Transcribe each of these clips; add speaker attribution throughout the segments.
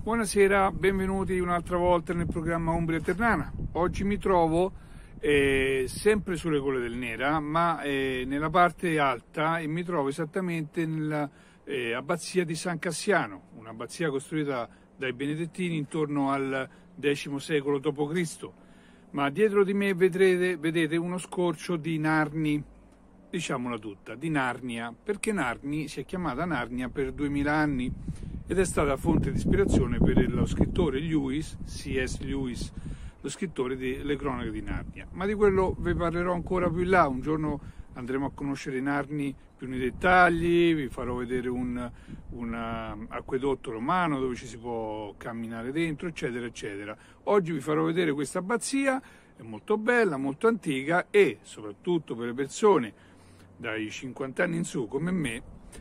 Speaker 1: Buonasera, benvenuti un'altra volta nel programma Umbria Ternana. Oggi mi trovo sempre sulle Colle del Nera, ma nella parte alta, e mi trovo esattamente nella abbazia di San Cassiano, un'abbazia costruita dai Benedettini intorno al X secolo d.C. Ma dietro di me vedete uno scorcio di Narni, diciamola tutta, di Narnia, perché Narni si è chiamata Narnia per 2000 anni ed è stata fonte di ispirazione per lo scrittore C.S. Lewis, lo scrittore delle cronache di Narnia. Ma di quello vi parlerò ancora più in là. Un giorno andremo a conoscere Narni più nei dettagli, vi farò vedere un acquedotto romano dove ci si può camminare dentro, eccetera, eccetera. Oggi vi farò vedere questa abbazia, è molto bella, molto antica e soprattutto per le persone dai 50 anni in su come me,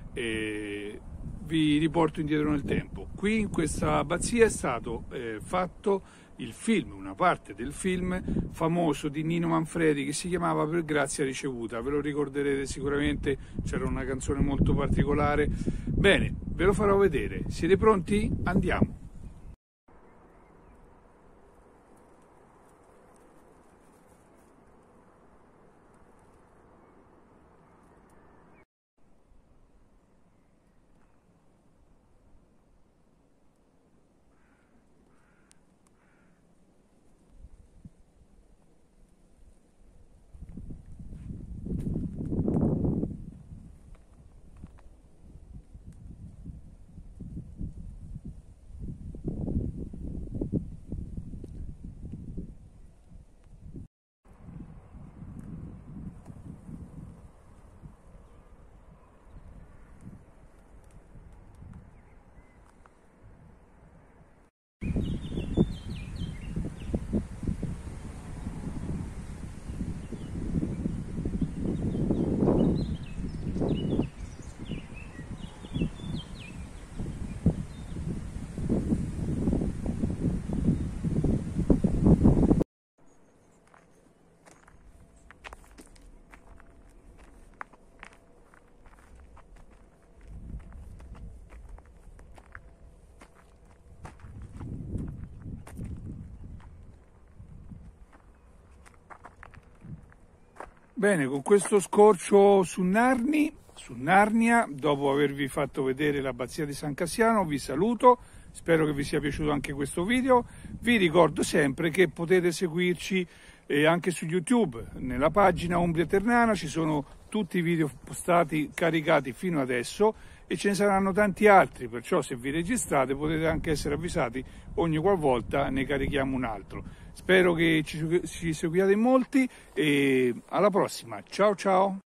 Speaker 1: vi riporto indietro nel tempo. Qui in questa abbazia è stato fatto il film, una parte del film famoso di Nino Manfredi che si chiamava Per grazia ricevuta, ve lo ricorderete sicuramente, c'era una canzone molto particolare. Bene, ve lo farò vedere, siete pronti? Andiamo! Bene, con questo scorcio su Narnia, dopo avervi fatto vedere l'abbazia di San Cassiano, vi saluto, spero che vi sia piaciuto anche questo video. Vi ricordo sempre che potete seguirci anche su YouTube, nella pagina Umbria Ternana, ci sono tutti i video postati, caricati fino adesso e ce ne saranno tanti altri, perciò se vi registrate potete anche essere avvisati ogni qualvolta ne carichiamo un altro. Spero che ci seguiate in molti e alla prossima, ciao ciao!